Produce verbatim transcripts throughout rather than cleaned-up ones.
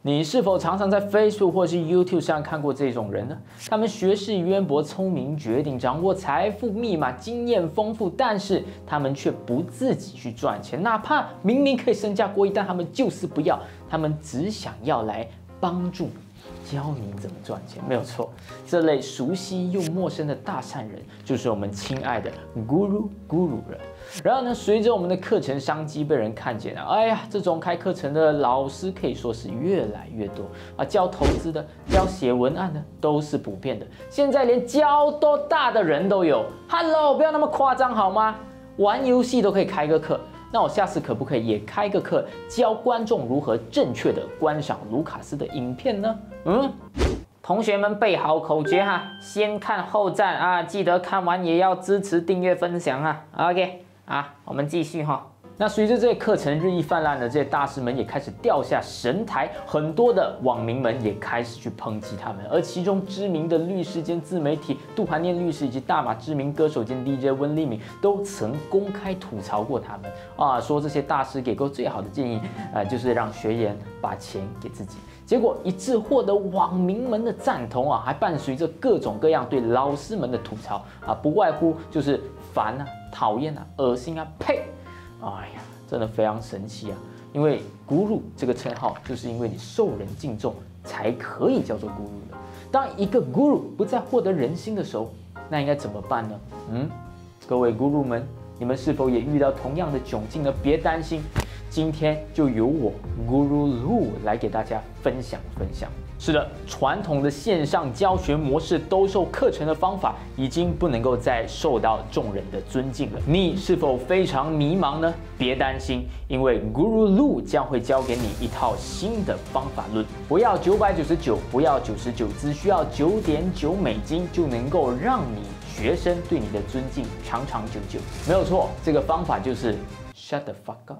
你是否常常在 Facebook 或是 YouTube 上看过这种人呢？他们学识渊博、聪明绝顶、掌握财富密码、经验丰富，但是他们却不自己去赚钱，哪怕明明可以身价过亿，但他们就是不要，他们只想要来帮助你，教你怎么赚钱。没有错，这类熟悉又陌生的大善人，就是我们亲爱的 Guru Guru 了。然后呢，随着我们的课程商机被人看见啊，哎呀，这种开课程的老师可以说是越来越多啊，教投资的、教写文案的都是普遍的，现在连教多大的人都有。Hello， 不要那么夸张好吗？玩游戏都可以开个课，那我下次可不可以也开个课，教观众如何正确的观赏卢卡斯的影片呢？嗯。同学们背好口诀哈，先看后赞啊，记得看完也要支持、订阅、分享啊。OK。啊，我们继续哈。那随着这些课程日益泛滥的这些大师们也开始掉下神台，很多的网民们也开始去抨击他们。而其中知名的律师兼自媒体杜涵念律师以及大马知名歌手兼 D J 温立敏都曾公开吐槽过他们啊，说这些大师给过最好的建议，呃，就是让学员把钱给自己。结果一致获得网民们的赞同啊，还伴随着各种各样对老师们的吐槽啊，不外乎就是烦啊、讨厌啊、恶心啊、呸！哎呀，真的非常神奇啊！因为 Guru 这个称号，就是因为你受人敬重，才可以叫做 Guru 的。当一个 Guru 不再获得人心的时候，那应该怎么办呢？嗯，各位 Guru 们，你们是否也遇到同样的窘境呢？别担心。今天就由我 Guru Lu 来给大家分享分享。是的，传统的线上教学模式兜售课程的方法已经不能够再受到众人的尊敬了。你是否非常迷茫呢？别担心，因为 Guru Lu 将会教给你一套新的方法论。不要九百九十九，不要九十九，只需要九点九美金就能够让你学生对你的尊敬长长久久。没有错，这个方法就是 Shut the fuck up。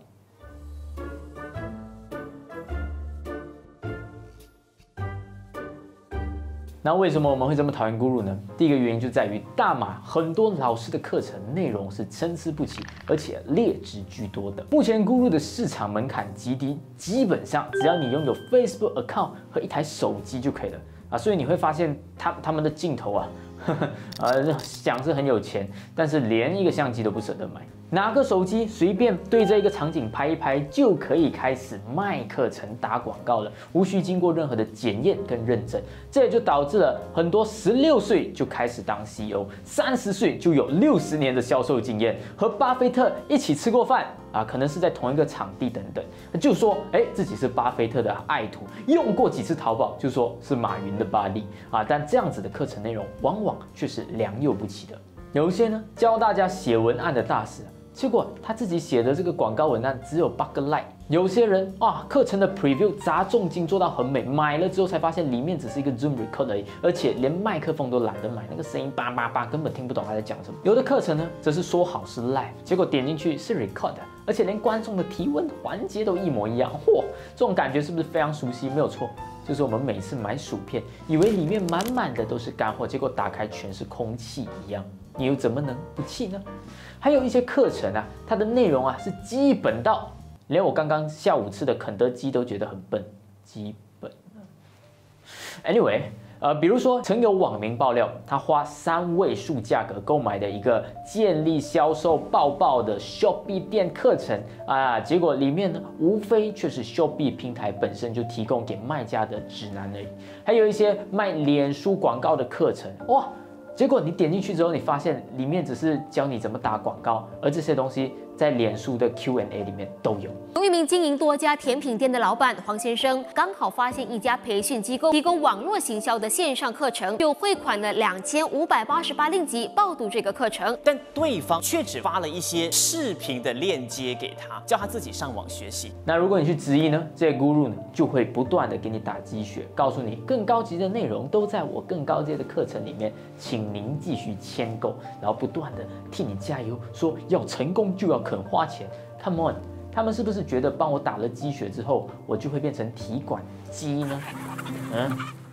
那为什么我们会这么讨厌 Guru 呢？第一个原因就在于大马很多老师的课程内容是参差不齐，而且劣质居多的。目前 Guru 的市场门槛极低，基本上只要你拥有 Facebook account 和一台手机就可以了啊。所以你会发现他他们的镜头啊，呵呵呃，想是很有钱，但是连一个相机都不舍得买。拿个手机随便对着一个场景拍一拍，就可以开始卖课程、打广告了，无需经过任何的检验跟认证。这也就导致了很多十六岁就开始当 C E O， 三十岁就有六十年的销售经验，和巴菲特一起吃过饭啊，可能是在同一个场地等等，就说哎自己是巴菲特的爱徒，用过几次淘宝，就说是马云的巴力啊。但这样子的课程内容往往却是良莠不齐的。有一些呢教大家写文案的大师，结果他自己写的这个广告文案只有八个 like。有些人啊，课程的 preview 砸重金做到很美，买了之后才发现里面只是一个 Zoom record 而已，而且连麦克风都懒得买，那个声音叭叭叭，根本听不懂他在讲什么。有的课程呢，则是说好是 live， 结果点进去是 record， 而且连观众的提问环节都一模一样。嚯，这种感觉是不是非常熟悉？没有错，就是我们每次买薯片，以为里面满满的都是干货，结果打开全是空气一样，你又怎么能不气呢？还有一些课程啊，它的内容啊是基本到连我刚刚下午吃的肯德基都觉得很笨，基本。Anyway， 呃，比如说曾有网民爆料，他花三位数价格购买的一个建立销售爆爆的 Shopee 店课程啊，结果里面呢，无非却是 Shopee 平台本身就提供给卖家的指南而已，还有一些卖脸书广告的课程，哇！结果你点进去之后，你发现里面只是教你怎么打广告，而这些东西在脸书的 Q and A 里面都有。 有一名经营多家甜品店的老板黄先生，刚好发现一家培训机构提供网络行销的线上课程，就汇款了两千五百八十八令吉报读这个课程， 但对方却只发了一些视频的链接给他，叫他自己上网学习。 那如果你去质疑呢，这些 Guru 呢就会不断的给你打鸡血，告诉你更高级的内容都在我更高阶的课程里面，请您继续签购，然后不断的替你加油，说要成功就要肯花钱。Come on， 他们是不是觉得帮我打了鸡血之后，我就会变成提款机呢？嗯，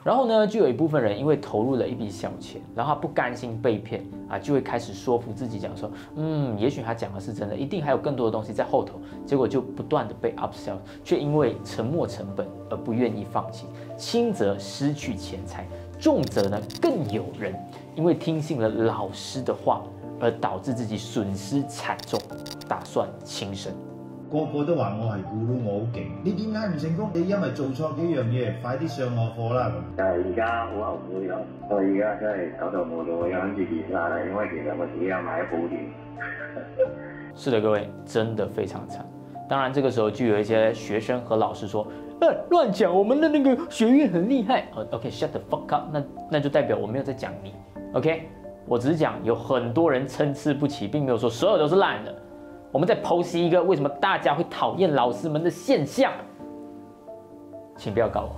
然后呢，就有一部分人因为投入了一笔小钱，然后他不甘心被骗啊，就会开始说服自己讲说，嗯，也许他讲的是真的，一定还有更多的东西在后头。结果就不断的被 upsell， 却因为沉没成本而不愿意放弃，轻则失去钱财，重则呢更有人因为听信了老师的话，而导致自己损失惨重，打算轻生。 個個都話我係咕嚕，我好勁。你點解唔成功？你因為做錯幾樣嘢，快啲上我課啦咁。 但係而家好後悔咯，我而家真係走投無路，諗住自殺啦，因為其實我自己有買保險。 是的，各位，真的非常慘。當然，這個時候就有一些學生和老師說：“呃，亂講，我們的那個學院很厲害。” OK，shut the fuck up，那那就代表我沒有在講你。OK， 我只是講有很多人參差不齊，並沒有說所有都是爛的。我們再剖析一個為什麼大家會討厭老師們的現象，請不要搞我。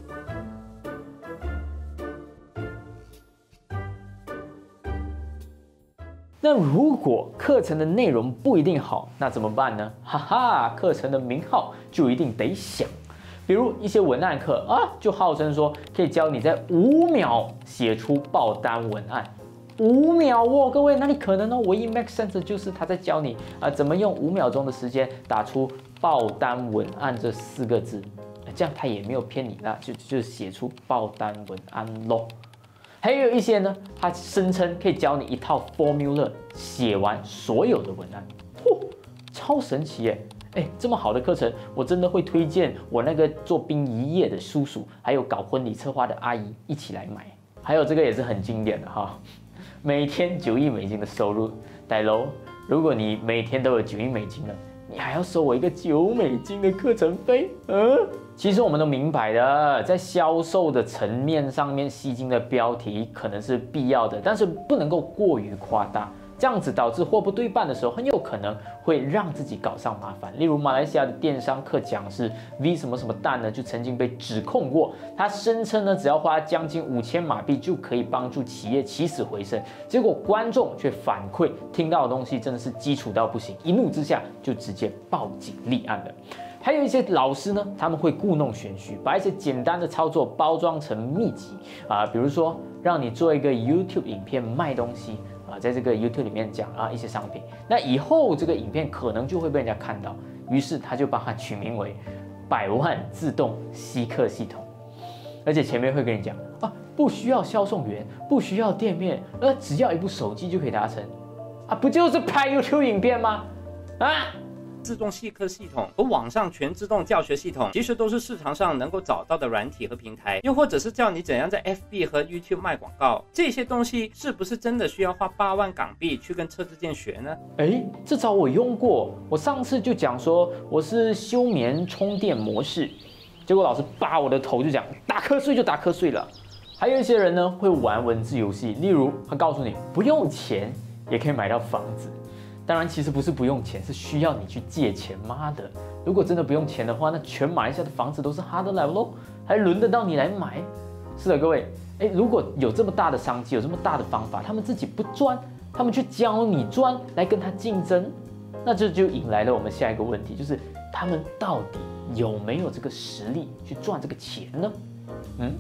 那如果課程的內容不一定好，那怎麼辦呢？哈哈，課程的名號就一定得想。比如一些文案課啊，就號稱說可以教你在五秒寫出爆單文案。五秒哦，各位，哪裡可能呢？唯一 make sense 就是他在教你啊，怎麼用五秒鐘的時間打出爆單文案這四個字，這樣他也沒有騙你啦，就就寫出爆單文案咯。還有一些呢，他聲稱可以教你一套 formula 寫完所有的文案，嚯，超神奇耶！哎，這麼好的課程，我真的會推薦我那個做殯儀業的叔叔，還有搞婚禮策劃的阿姨一起來買。還有這個也是很經典的哈。每天九億美金的收入，大佬，如果你每天都有九億美金了，你還要收我一個九美金的課程費？嗯，其實我們都明白的，在銷售的層面上面，吸睛的標題可能是必要的，但是不能夠過於誇大。這樣子導致貨不對辦的時候，很有可能會讓自己搞上麻煩。例如馬來西亞的電商課講師 V 什麼什麼蛋呢，就曾經被指控過，他聲稱呢，只要花將近五千馬幣就可以幫助企業起死回生。結果觀眾卻反饋，聽到的東西真的是基礎到不行，一怒之下就直接報警立案了。還有一些老師呢，他們會故弄玄虛，把一些簡單的操作包裝成秘籍啊，比如說讓你做一個 YouTube 影片賣東西。在這個 YouTube 裡面講啊一些商品，那以後這個影片可能就會被人家看到，於是他就把它取名為百萬自動吸客系統，而且前面會跟你講啊，不需要銷售員，不需要店面，呃，只要一部手機就可以達成，啊，不就是拍 YouTube 影片嗎？啊！ 自動吸客系統和網上全自動教學系統，其實都是市場上能夠找到的軟體和平台，又或者是教你怎樣在 F B 和 YouTube 賣廣告，這些東西是不是真的需要花八萬港幣去跟車之健學呢？ 哎，這招我用過，我上次就講說我是休眠充電模式，結果老師扒我的頭就講打瞌睡就打瞌睡了。還有一些人呢會玩文字遊戲，例如他告訴你不用錢也可以買到房子。當然，其實不是不用錢，是需要你去借錢。媽的，如果真的不用錢的話，那全馬來西亞的房子都是他的來嘍，還輪得到你來買？是的，各位，哎，如果有這麼大的商機，有這麼大的方法，他們自己不賺，他們去教你賺，來跟他競爭，那這就引來了我們下一個問題，就是他們到底有沒有這個實力去賺這個錢呢？嗯？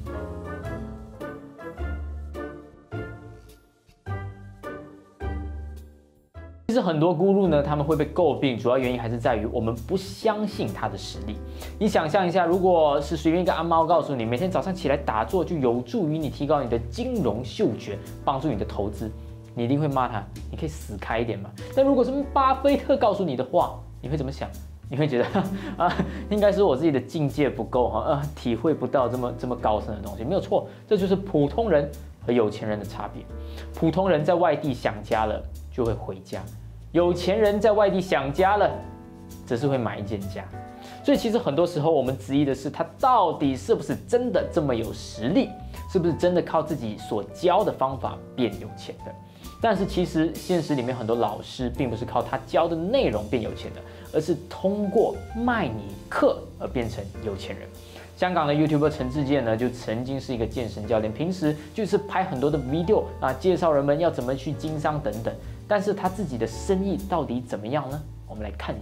其實很多咕嚕呢，他們會被詬病，主要原因還是在於我們不相信他的實力。你想象一下，如果是隨便一個阿貓告訴你，每天早上起來打坐就有助於你提高你的金融嗅覺，幫助你的投資，你一定會罵他，你可以死開一點嘛。但如果是巴菲特告訴你的話，你會怎麼想？你會覺得啊，應該是我自己的境界不夠哈，啊，體會不到這麼這麼高深的東西。沒有錯，這就是普通人和有錢人的差別。普通人在外地想家了就會回家。有錢人在外地想家了，只是會買一間家。所以其實很多時候我們質疑的是，他到底是不是真的這麼有實力，是不是真的靠自己所教的方法變有錢的？但是其實現實裡面很多老師並不是靠他教的內容變有錢的，而是通過賣你課而變成有錢人。香港的 YouTuber 陳志健呢，就曾經是一個健身教練，平時就是拍很多的 video 啊，介紹人們要怎麼去經商等等。但是他自己的生意到底怎麼樣呢？我們來看一下。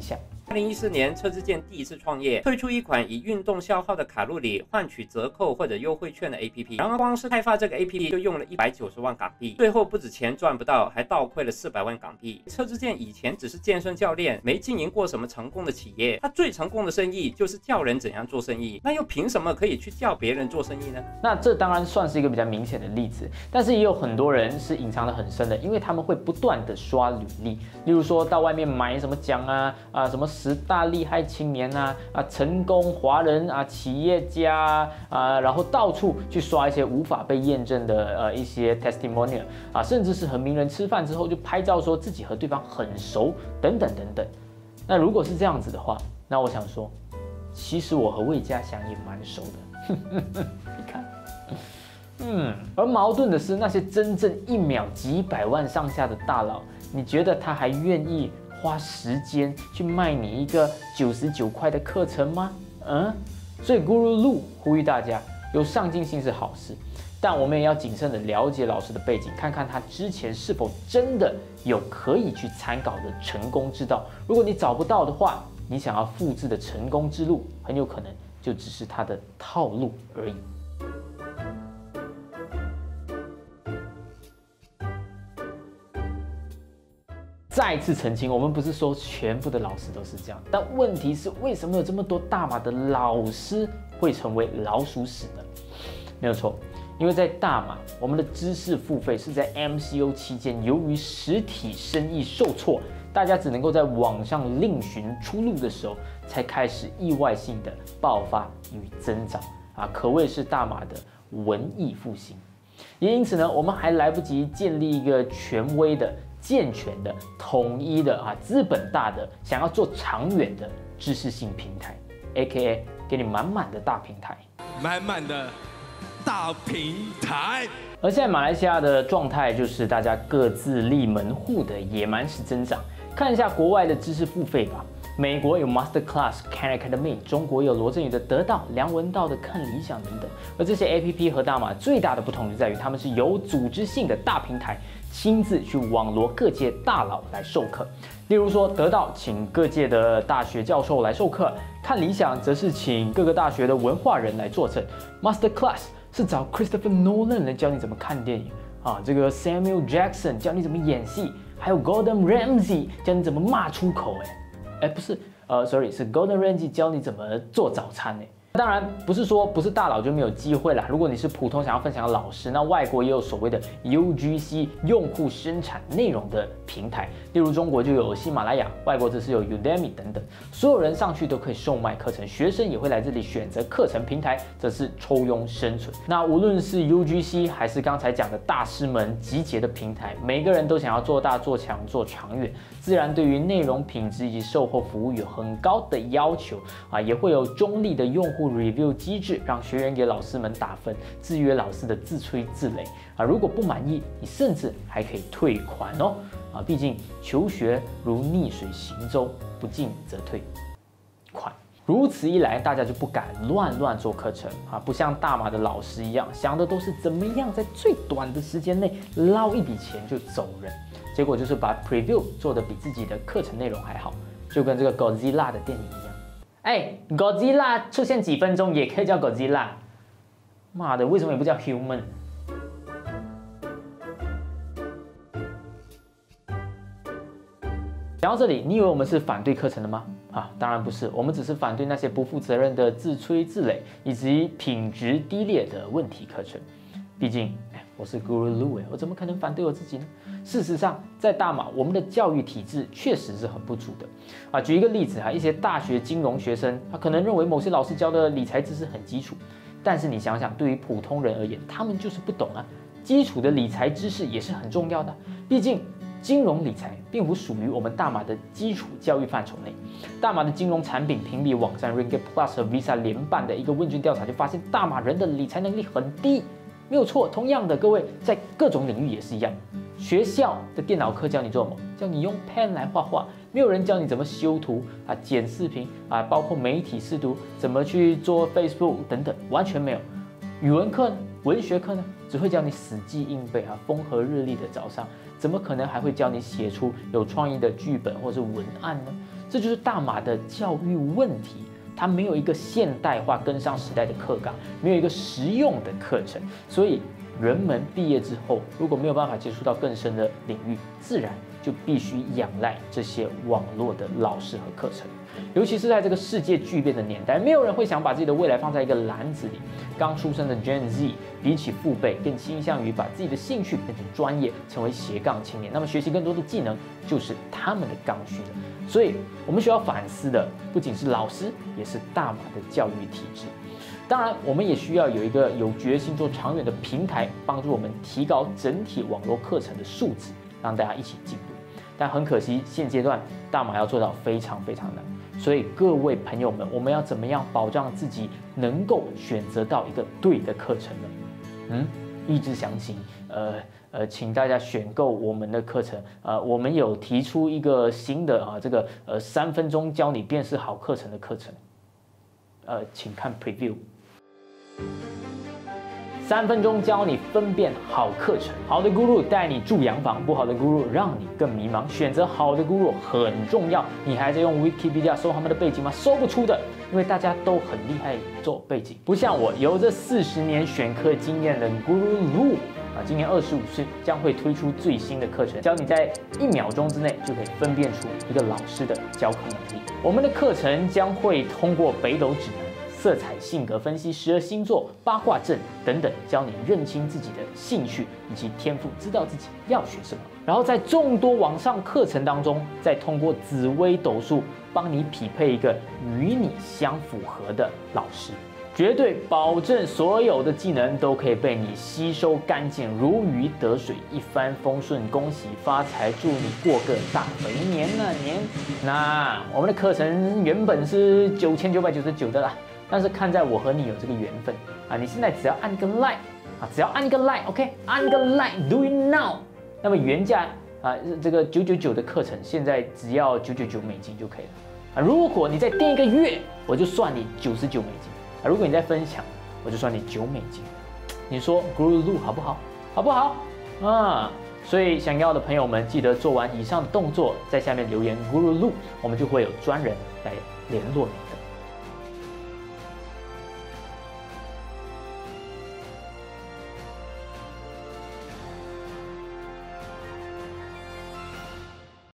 二零一四年，车之健第一次创业，推出一款以运动消耗的卡路里换取折扣或者优惠券的 A P P。然而，光是开发这个 A P P 就用了一百九十万港币，最后不止钱赚不到，还倒亏了四百万港币。车之健以前只是健身教练，没经营过什么成功的企业。他最成功的生意就是教人怎样做生意，那又凭什么可以去教别人做生意呢？ 那这当然算是一个比较明显的例子，但是也有很多人是隐藏得很深的，因为他们会不断的刷履历，例如说到外面买什么奖啊啊什么十大厉害青年啊啊成功华人啊企业家啊，然后到处去刷一些无法被验证的呃一些 testimonial 啊，甚至是和名人吃饭之后就拍照说自己和对方很熟等等等等。那如果是这样子的话，那我想说，其实我和魏家祥也蛮熟的，你看。嗯，而矛盾的是，那些真正一秒几百万上下的大佬，你觉得他还愿意花时间去卖你一个九十九块的课程吗？嗯，所以 Guru Lu 呼吁大家，有上进心是好事，但我们也要谨慎的了解老师的背景，看看他之前是否真的有可以去参考的成功之道。如果你找不到的话，你想要复制的成功之路，很有可能就只是他的套路而已。再次澄清，我们不是说全部的老师都是这样，但问题是为什么有这么多大马的老师会成为老鼠屎呢？没有错，因为在大马，我们的知识付费是在 M C O 期间，由于实体生意受挫，大家只能够在网上另寻出路的时候，才开始意外性的爆发与增长啊，可谓是大马的文艺复兴。也因此呢，我们还来不及建立一个权威的、健全的、统一的啊，资本大的，想要做长远的知识性平台 ，A K A 给你满满的大平台， 满满的大平台。 而现在马来西亚的状态就是大家各自立门户的野蛮式增长。看一下国外的知识付费吧，美国有 Master Class、Khan Academy， 中国有罗振宇的得到、梁文道的看理想等等。而这些 A P P 和大马最大的不同就在于，他们是有组织性的大平台，亲自去网罗各界大佬来授课。例如说，得到请各界的大学教授来授课，看理想则是请各个大学的文化人来作证。Master Class 是找 Christopher Nolan 来教你怎么看电影啊，这个 Samuel Jackson 教你怎么演戏，还有 Gordon Ramsay 教你怎么骂出口，哎，哎不是，呃 ，sorry 是 Gordon Ramsay 教你怎么做早餐，哎。当然不是说不是大佬就没有机会啦。如果你是普通想要分享的老师，那外国也有所谓的 U G C 用户生产内容的平台，例如中国就有喜马拉雅，外国则是有 Udemy 等等，所有人上去都可以售卖课程，学生也会来这里选择课程平台，则是抽佣生存。那无论是 U G C 还是刚才讲的大师们集结的平台，每个人都想要做大、做强、做长远，自然对于内容品质以及售后服务有很高的要求啊，也会有中立的用户review 机制，让学员给老师们打分，制约老师的自吹自擂啊。如果不满意，你甚至还可以退款哦啊。毕竟求学如逆水行舟，不进则退款。如此一来，大家就不敢乱乱做课程啊，不像大马的老师一样，想的都是怎么样在最短的时间内捞一笔钱就走人，结果就是把 preview 做得比自己的课程内容还好，就跟这个 Godzilla 的电影一样。哎 ，Godzilla 出现几分钟也可以叫 Godzilla， 妈的，为什么也不叫 Human？ 讲到这里，你以为我们是反对课程的吗？啊，当然不是，我们只是反对那些不负责任的自吹自擂以及品质低劣的问题课程。毕竟，哎，我是 Guru Lu， 我怎么可能反对我自己呢？事实上，在大马，我们的教育体制确实是很不足的。啊，举一个例子啊，一些大学金融学生，他可能认为某些老师教的理财知识很基础，但是你想想，对于普通人而言，他们就是不懂啊。基础的理财知识也是很重要的，毕竟金融理财并不属于我们大马的基础教育范畴内。大马的金融产品评比网站 Ringgit Plus 和 Visa 联办的一个问卷调查就发现，大马人的理财能力很低。没有错，同样的，各位在各种领域也是一样。学校的电脑课教你做什么？教你用 pen 来画画，没有人教你怎么修图啊、剪视频啊，包括媒体识读，怎么去做 Facebook 等等，完全没有。语文课呢？文学课呢？只会教你死记硬背啊，风和日丽的早上，怎么可能还会教你写出有创意的剧本或是文案呢？ 这就是大马的教育问题。它没有一个现代化跟上时代的课纲，没有一个实用的课程，所以人们毕业之后，如果没有办法接触到更深的领域，自然就必须仰赖这些网络的老师和课程。尤其是在这个世界巨变的年代，没有人会想把自己的未来放在一个篮子里。刚出生的 Gen Z 比起父辈，更倾向于把自己的兴趣变成专业，成为斜杠青年。那么学习更多的技能，就是他们的刚需了。所以，我们需要反思的不仅是老师，也是大马的教育体制。当然，我们也需要有一个有决心做长远的平台，帮助我们提高整体网络课程的素质，让大家一起进步。但很可惜，现阶段大马要做到非常非常难。所以各位朋友们，我们要怎么样保障自己能够选择到一个对的课程呢？嗯，意志详情，呃呃，请大家选购我们的课程。呃，我们有提出一个新的啊，这个呃三分钟教你辨识好课程的课程。呃，请看 preview。三分钟教你分辨好课程，好的 guru 带你住洋房，不好的 guru 让你更迷茫。选择好的 guru 很重要。你还在用 Wikipedia 搜他们的背景吗？搜不出的，因为大家都很厉害做背景，不像我有着四十年选课经验的 Guru Lu 啊，今年二十五岁，将会推出最新的课程，教你在一秒钟之内就可以分辨出一个老师的教课能力。我们的课程将会通过北斗指南、色彩性格分析、十二星座、八卦阵等等，教你认清自己的兴趣以及天赋，知道自己要学什么。然后在众多网上课程当中，再通过紫微斗数帮你匹配一个与你相符合的老师，绝对保证所有的技能都可以被你吸收干净，如鱼得水，一帆风顺，恭喜发财，祝你过个大肥年啊年！那我们的课程原本是九千九百九十九的啦。但是看在我和你有这个缘分啊，你现在只要按个 like 啊，只要按个 like，OK， 按个 like，do it now。那么原价啊，这个九九九的课程现在只要九九九美金就可以了啊。如果你再订一个月，我就算你九十九美金啊。如果你再分享，我就算你九美金。你说 Guru Lu 好不好？好不好？啊，所以想要的朋友们，记得做完以上的动作，在下面留言 Guru Lu，我们就会有专人来联络你。